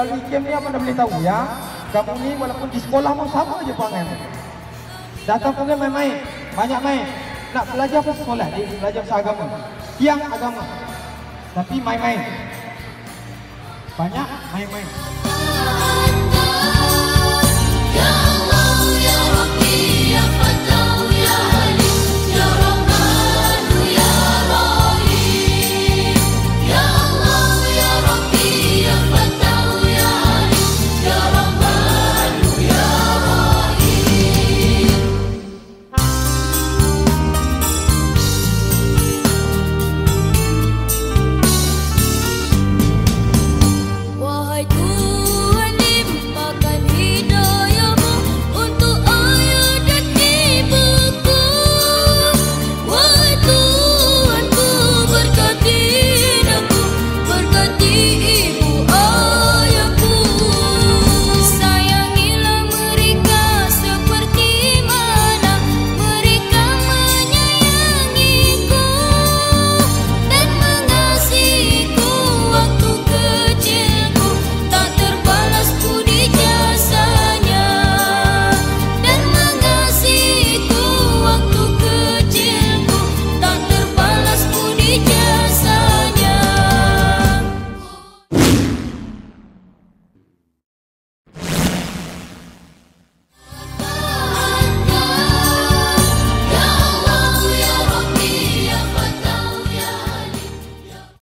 melalui game ni abang dah boleh tahu ya. Kamu ni walaupun di sekolah pun sama je perangai. Datang pun main-main, banyak main. Nak belajar apa sekolah? Dia belajar pasal agama. Tiang agama. Tapi main-main. Banyak main-main.